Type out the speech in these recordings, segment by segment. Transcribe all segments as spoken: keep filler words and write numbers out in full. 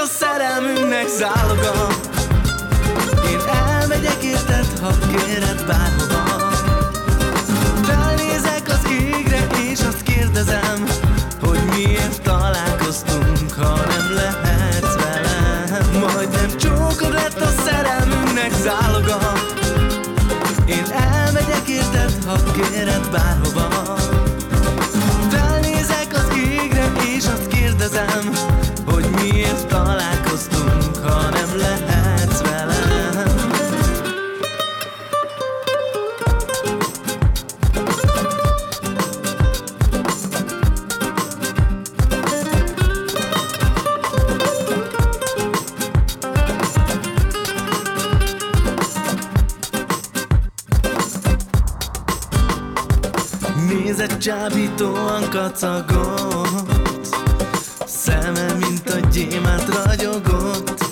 a szerelmünknek záloga. Én elmegyek érted, ha kéred bárhova. Felnézek az égre és azt kérdezem, hogy miért találkoztunk, ha nem lehetsz velem. Majdnem csókod lett a szerelmünknek záloga. Én elmegyek érted, ha kéred bárhova. Felnézek az égre és azt kérdezem, hogy miért találkoztunk, ha nem lehetsz velem. Nézett csábítóan kacagott, szeme, mint a gyémánt ragyogott.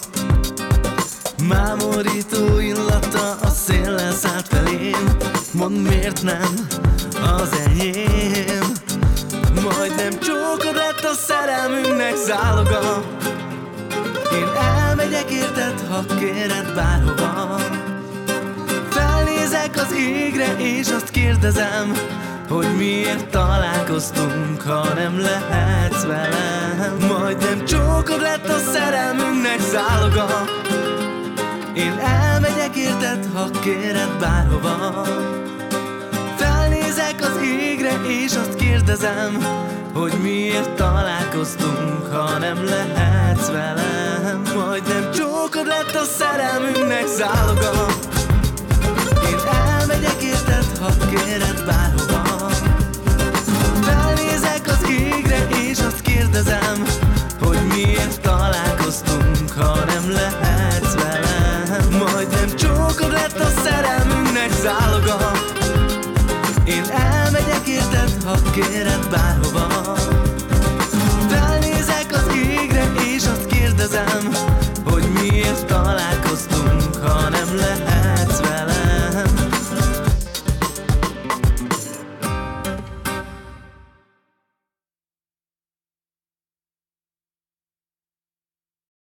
Mámorító illata a széllel szállt felém. Mondd, miért nem az enyém? Majdnem csókod lett a szerelmünknek záloga. Én elmegyek érted, ha kéred bárhova. Felnézek az égre és azt kérdezem, hogy miért találkoztunk, ha nem lehetsz velem. Majdnem csókod lett a szerelmünknek záloga. Én elmegyek érted, ha kéred bárhova. Felnézek az égre és azt kérdezem, hogy miért találkoztunk, ha nem lehetsz velem. Majdnem csókod lett a szerelmünknek záloga. Én elmegyek érted, ha kéred bárhova. Felnézek az égre és azt kérdezem, hogy miért találkoztunk, ha nem lehetsz velem. Majdnem csókod lett a szerelmünknek záloga.